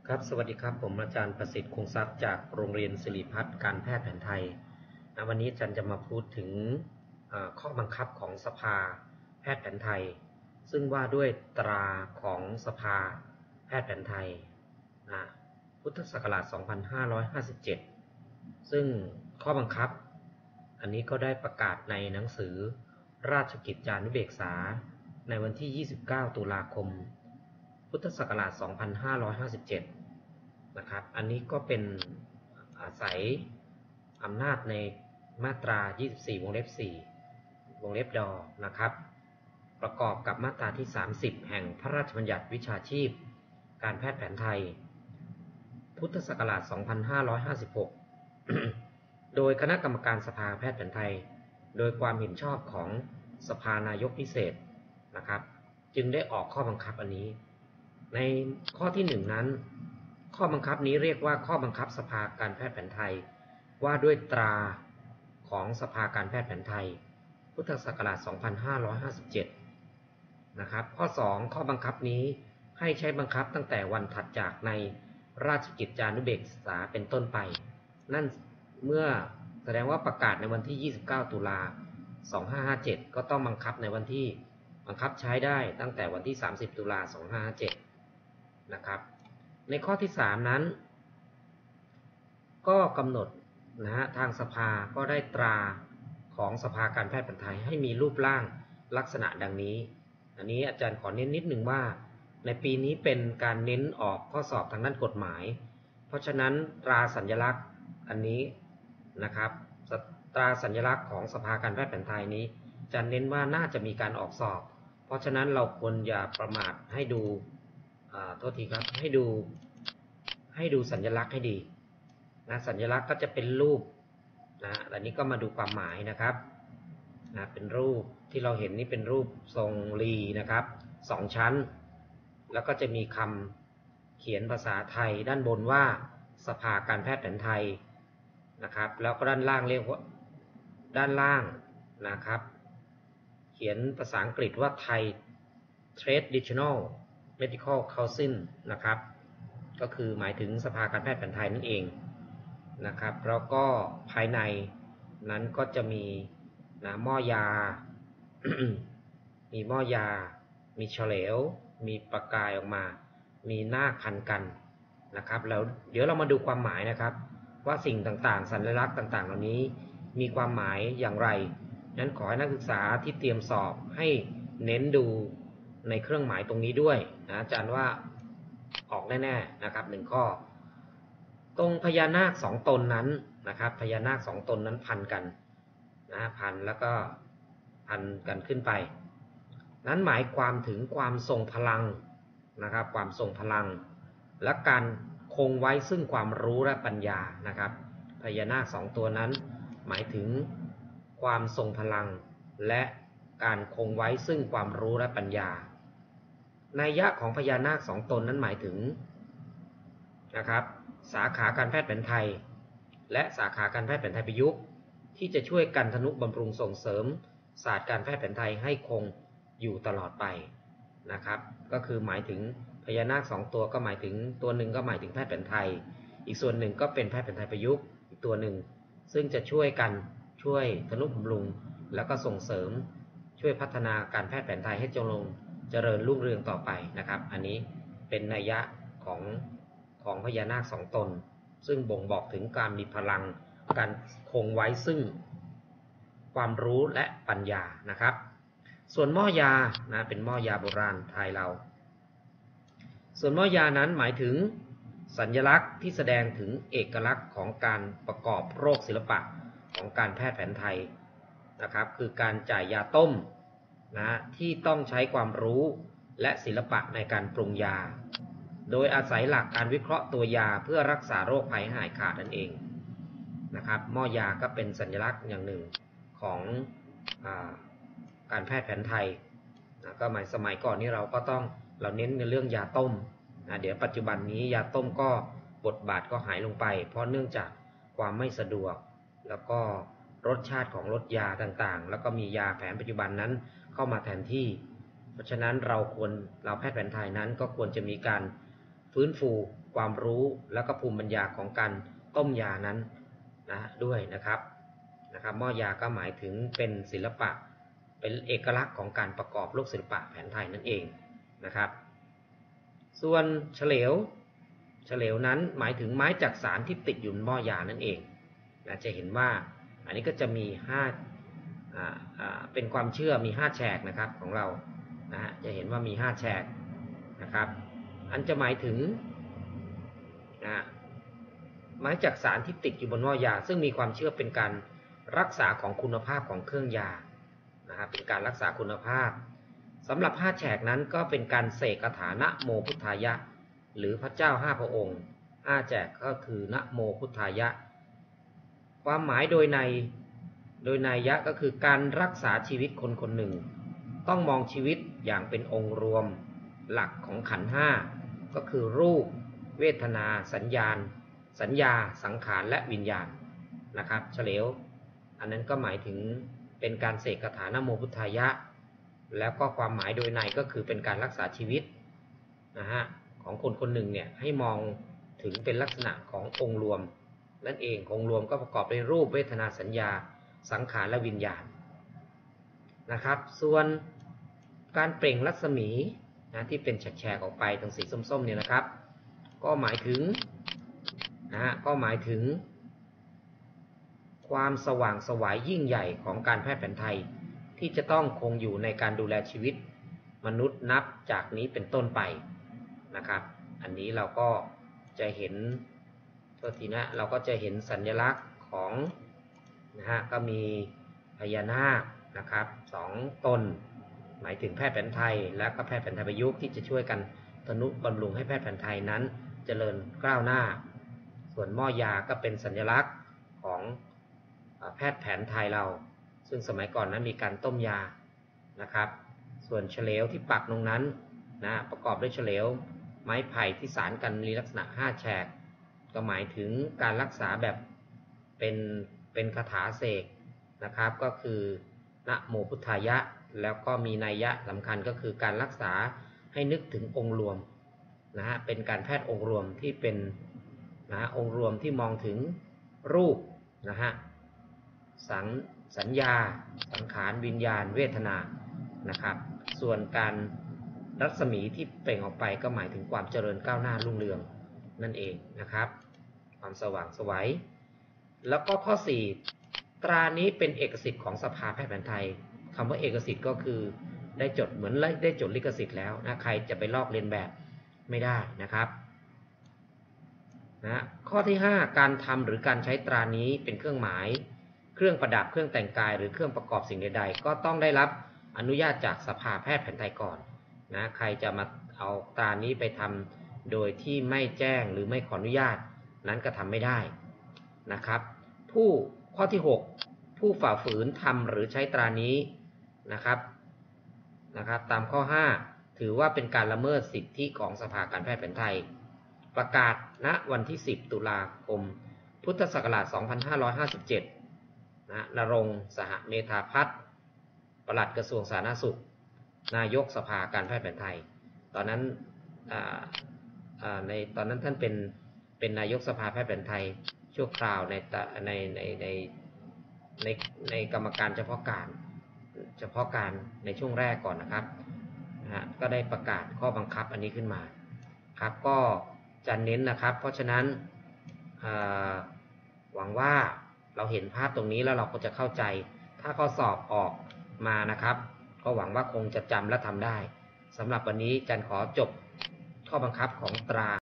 ครับสวัสดีครับผมอาจารย์ประสิทธิ์คงทรัพย์จากโรงเรียนศิริพัฒน์การแพทย์แผนไทยวันนี้อาจารย์จะมาพูดถึงข้อบังคับของสภาแพทย์แผนไทยซึ่งว่าด้วยตราของสภาแพทย์แผนไทยพุทธศักราช 2557 ซึ่งข้อบังคับอันนี้ก็ได้ประกาศในหนังสือราชกิจจานุเบกษาในวันที่ 29 ตุลาคม พุทธศักราช 2557 นะครับอันนี้ก็เป็นอาศัยอำนาจในมาตรา 24 วงเล็บ 4 วงเล็บดอนะครับประกอบกับมาตราที่ 30 แห่งพระราชบัญญัติวิชาชีพการแพทย์แผนไทย พุทธศักราช 2556 โดยคณะกรรมการสภาแพทย์แผนไทยโดยความเห็นชอบของสภานายกพิเศษนะครับจึงได้ออกข้อบังคับอันนี้ในข้อที่1นั้นข้อบังคับนี้เรียกว่าข้อบังคับสภาการแพทย์แผนไทยว่าด้วยตราของสภาการแพทย์แผนไทยพุทธศักราช 2557 นะครับข้อ2ข้อบังคับนี้ให้ใช้บังคับตั้งแต่วันถัดจากในราชกิจจานุเบกษาเป็นต้นไปนั่นเมื่อแสดงว่าประกาศในวันที่ 29 ตุลา 2557 ก็ต้องบังคับในวันที่บังคับใช้ได้ตั้งแต่วันที่ 30 ตุลา 2557 นะครับในข้อที่3นั้นก็กำหนดทางสภาก็ได้ตราของสภาการแพทย์แผนไทยให้มีรูปร่างลักษณะดังนี้อันนี้อาจารย์ขอเน้นนิดหนึ่งว่าในปีนี้เป็นการเน้นออกข้อสอบทางด้านกฎหมายเพราะฉะนั้นตราสัญลักษณ์อันนี้นะครับตราสัญลักษณ์ของสภาการแพทย์แผนไทยนี้จะเน้นว่าน่าจะมีการออกสอบเพราะฉะนั้นเราควรอย่าประมาทให้ดูโทษทีครับให้ดูสัญลักษณ์ให้ดีสัญลักษณ์ก็จะเป็นรูปอันนี้ก็มาดูความหมายนะครับเป็นรูปที่เราเห็นนี่เป็นรูปทรงรีนะครับ2ชั้นแล้วก็จะมีคำเขียนภาษาไทยด้านบนว่าสภาการแพทย์แผนไทยนะครับแล้วก็ด้านล่างเรียกว่าด้านล่างนะครับเขียนภาษาอังกฤษว่าไทย Traditional Medical Council นะครับก็คือหมายถึงสภาการแพทย์แผนไทยนั่นเองนะครับแล้วก็ภายในนั้นก็จะมีหม้อยา มีหม้อยามีเฉลวมีประกายออกมามีนาคพันกันนะครับแล้วเดี๋ยวเรามาดูความหมายนะครับว่าสิ่งต่างๆสัญลักษณ์ต่างๆเหล่านี้มีความหมายอย่างไรนั้นขอให้นักศึกษาที่เตรียมสอบให้เน้นดูในเครื่องหมายตรงนี้ด้วยอาจารย์ว่าออกแน่ๆนะครับ1ข้อตรงพญานาค2ตนนั้นนะครับพญานาค2ตนนั้นพันกันพันแล้วก็พันกันขึ้นไปนั้นหมายความถึงความทรงพลังนะครับความทรงพลังและการคงไว้ซึ่งความรู้และปัญญานะครับพญานาค2ตัวนั้นหมายถึงความทรงพลังและการคงไว้ซึ่งความรู้และปัญญานัยยะของพญานาค2ตนนั้นหมายถึงนะครับสาขาการแพทย์แผนไทยและสาขาการแพทย์แผนไทยประยุกต์ที่จะช่วยกันทนุบำรุงส่งเสริมศาสตร์การแพทย์แผนไทยให้คงอยู่ตลอดไปนะครับก็คือหมายถึงพญานาค2ตัวก็หมายถึงตัวหนึ่งก็หมายถึงแพทย์แผนไทยอีกส่วนหนึ่งก็เป็นแพทย์แผนไทยประยุกต์อีกตัวหนึ่งซึ่งจะช่วยกันช่วยทนุบำรุงแล้วก็ส่งเสริมช่วยพัฒนาการแพทย์แผนไทยให้เจริญรุ่งเรืองต่อไปนะครับอันนี้เป็นนัยยะของพญานาค2ตนซึ่งบ่งบอกถึงการมีพลังการคงไว้ซึ่งความรู้และปัญญานะครับส่วนหม้อยาเป็นหม้อยาโบราณไทยเราส่วนหม้อยานั้นหมายถึงสัญลักษณ์ที่แสดงถึงเอกลักษณ์ของการประกอบโรคศิลปะของการแพทย์แผนไทยนะครับคือการจ่ายยาต้มที่ต้องใช้ความรู้และศิลปะในการปรุงยาโดยอาศัยหลักการวิเคราะห์ตัวยาเพื่อรักษาโรคภัยหายขาดนั่นเองนะครับหม้อยาก็เป็นสัญลักษณ์อย่างหนึ่งของการแพทย์แผนไทยก็หมายสมัยก่อนนี้เราเน้นในเรื่องยาต้มเดี๋ยวปัจจุบันนี้ยาต้มก็บทบาทก็หายลงไปเพราะเนื่องจากความไม่สะดวกแล้วก็รสชาติของรสยาต่างๆแล้วก็มียาแผนปัจจุบันนั้นเข้ามาแทนที่เพราะฉะนั้นเราแพทย์แผนไทยนั้นก็ควรจะมีการฟื้นฟูความรู้แล้วก็ภูมิปัญญาของการต้มยานั้นนะด้วยนะครับหม้อยาก็หมายถึงเป็นศิลปะเป็นเอกลักษณ์ของการประกอบโลกศิลปะแผนไทยนั่นเองนะครับส่วนเฉลวนั้นหมายถึงไม้จักสานที่ติดอยู่บนหม้อยานั่นเองนะจะเห็นว่าอันนี้ก็จะมีเป็นความเชื่อมี5แฉกนะครับของเรานะจะเห็นว่ามี5แฉกนะครับอันจะหมายถึงไม้จักสานที่ติดอยู่บนหม้อยาซึ่งมีความเชื่อเป็นการรักษาของคุณภาพของเครื่องยานะครับเป็นการรักษาคุณภาพสำหรับ5แฉกนั้นก็เป็นการเสกคาถานะโมพุทธายะหรือพระเจ้า5พระองค์5แฉกก็คือนะโมพุทธายะความหมายโดยนัยยะก็คือการรักษาชีวิตคนคนหนึ่งต้องมองชีวิตอย่างเป็นองค์รวมหลักของขันธ์5ก็คือรูปเวทนาสัญญาสังขารและวิญญาณนะครับเฉลวอันนั้นก็หมายถึงเป็นการเสกคาถานะโมพุทธายะแล้วก็ความหมายโดยในก็คือเป็นการรักษาชีวิตของคนคนหนึ่งเนี่ยให้มองถึงเป็นลักษณะขององค์รวมนั่นเององค์รวมก็ประกอบด้วยรูปเวทนาสัญญาสังขารและวิญญาณนะครับส่วนการเปล่งรัศมีที่เป็นแฉกออกไปตรงสีส้มๆเนี่ยนะครับก็หมายถึงความสว่างไสวยิ่งใหญ่ของการแพทย์แผนไทยที่จะต้องคงอยู่ในการดูแลชีวิตมนุษย์นับจากนี้เป็นต้นไปนะครับอันนี้เราก็จะเห็นเราก็จะเห็นสัญลักษณ์ของก็มีพญานาคนะครับ2ตนหมายถึงแพทย์แผนไทยและก็แพทย์แผนไทยประยุกต์ที่จะช่วยกันทนุบำรุงให้แพทย์แผนไทยนั้นเจริญก้าวหน้าส่วนหม้อยาก็เป็นสัญลักษณ์ของแพทย์แผนไทยเราซึ่งสมัยก่อนนั้นมีการต้มยานะครับส่วนเฉลวที่ปักตรงนั้นประกอบด้วยเฉลวไม้ไผ่ที่สานกันมีลักษณะ5แฉกก็หมายถึงการรักษาแบบเป็นคาถาเสกนะครับก็คือนะโมพุทธายะแล้วก็มีนัยยะสำคัญก็คือการรักษาให้นึกถึงองค์รวมเป็นการแพทย์องค์รวมที่เป็นองค์รวมที่มองถึงรูปสัญญาสังขารวิญญาณเวทนานะครับส่วนการรัศมีที่เปล่งออกไปก็หมายถึงความเจริญก้าวหน้ารุ่งเรืองนั่นเองนะครับความสว่างไสวแล้วก็ข้อ4ตรานี้เป็นเอกสิทธิ์ของสภาแพทย์แผนไทยคำว่าเอกสิทธิ์ก็คือได้จดเหมือนได้จดลิขสิทธิ์แล้วใครจะไปลอกเลียนแบบไม่ได้นะครับข้อที่5การทำหรือการใช้ตรานี้เป็นเครื่องหมายเครื่องประดับเครื่องแต่งกายหรือเครื่องประกอบสิ่งใดๆก็ต้องได้รับอนุญาตจากสภาแพทย์แผนไทยก่อนใครจะมาเอาตรานี้ไปทำโดยที่ไม่แจ้งหรือไม่ขออนุญาตนั้นก็ทำไม่ได้นะครับข้อที่6ผู้ฝ่าฝืนทำหรือใช้ตรานี้นะครับตามข้อ5ถือว่าเป็นการละเมิดสิทธิของสภาการแพทย์แผนไทยประกาศณวันที่10ตุลาคมพุทธศักราช2557ณรงค์สหเมธาพัฒน์ปลัดกระทรวงสาธารณสุขนายกสภาการแพทย์แผนไทยตอนนั้นท่านเป็นนายกสภาแพทย์แผนไทยชั่วคราวในกรรมการเฉพาะการในช่วงแรกก่อนนะครับก็ได้ประกาศข้อบังคับอันนี้ขึ้นมาครับก็จะเน้นนะครับเพราะฉะนั้นหวังว่าเราเห็นภาพตรงนี้แล้วเราก็จะเข้าใจถ้าข้อสอบออกมานะครับก็หวังว่าคงจะจำและทำได้สำหรับวันนี้จันขอจบข้อบังคับของตรา